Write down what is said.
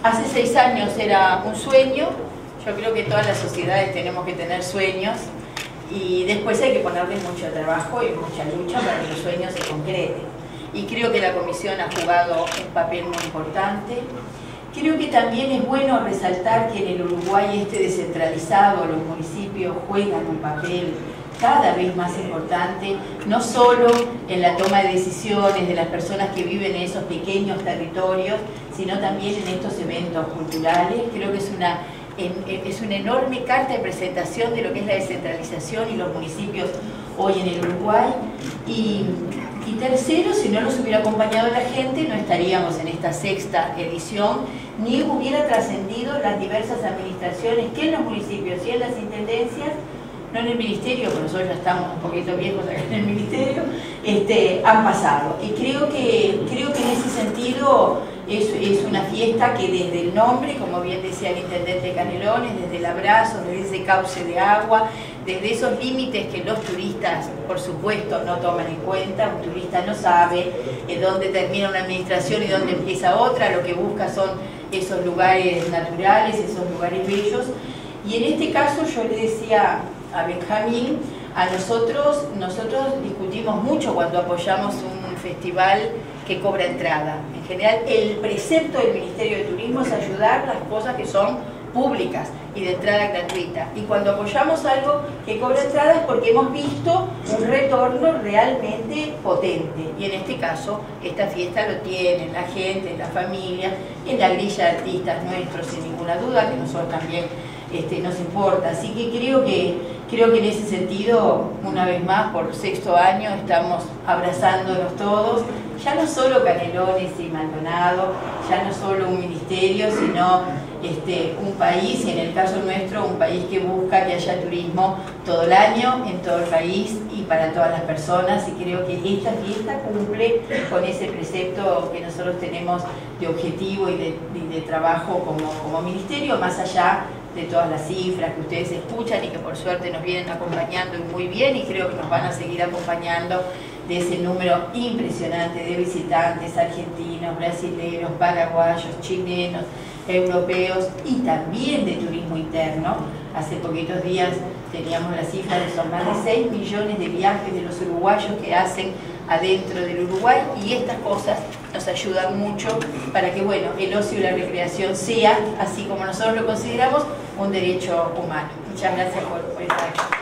Hace 6 años era un sueño. Yo creo que todas las sociedades tenemos que tener sueños y después hay que ponerle mucho trabajo y mucha lucha para que los sueños se concreten. Y creo que la Comisión ha jugado un papel muy importante. Creo que también es bueno resaltar que en el Uruguay descentralizado los municipios juegan un papel cada vez más importante, no solo en la toma de decisiones de las personas que viven en esos pequeños territorios, sino también en estos eventos culturales. Creo que es una enorme carta de presentación de lo que es la descentralización y los municipios hoy en el Uruguay. Y tercero, si no nos hubiera acompañado la gente, no estaríamos en esta 6ª edición, ni hubiera trascendido las diversas administraciones que en los municipios y en las intendencias, no en el ministerio, porque nosotros ya estamos un poquito viejos acá en el ministerio, han pasado. Y creo que en ese sentido es una fiesta que desde el nombre, como bien decía el intendente Canelones, desde el abrazo, desde ese cauce de agua, desde esos límites que los turistas, por supuesto, no toman en cuenta. Un turista no sabe dónde termina una administración y dónde empieza otra, lo que busca son esos lugares naturales, esos lugares bellos. Y en este caso yo le decía a Benjamín, nosotros discutimos mucho cuando apoyamos un festival que cobra entrada. En general, el precepto del Ministerio de Turismo es ayudar las cosas que son públicas y de entrada gratuita. Y cuando apoyamos algo que cobra entrada es porque hemos visto un retorno realmente potente. Y en este caso, esta fiesta lo tiene la gente, la familia, en la grilla de artistas nuestros, sin ninguna duda, que nosotros también nos importa. Así que creo que en ese sentido, una vez más, por 6º año, estamos abrazándonos todos, ya no solo Canelones y Maldonado, ya no solo un ministerio, sino un país, y en el caso nuestro, un país que busca que haya turismo todo el año, en todo el país y para todas las personas, y creo que esta fiesta cumple con ese precepto que nosotros tenemos de objetivo y de trabajo como ministerio, más allá de todas las cifras que ustedes escuchan y que por suerte nos vienen acompañando muy bien, y creo que nos van a seguir acompañando, de ese número impresionante de visitantes argentinos, brasileños, paraguayos, chilenos, europeos y también de turismo interno. Hace poquitos días teníamos la cifra de son más de 6 millones de viajes de los uruguayos que hacen adentro del Uruguay, y estas cosas nos ayudan mucho para que, bueno, el ocio y la recreación sea, así como nosotros lo consideramos, un derecho humano. Muchas gracias por estar aquí.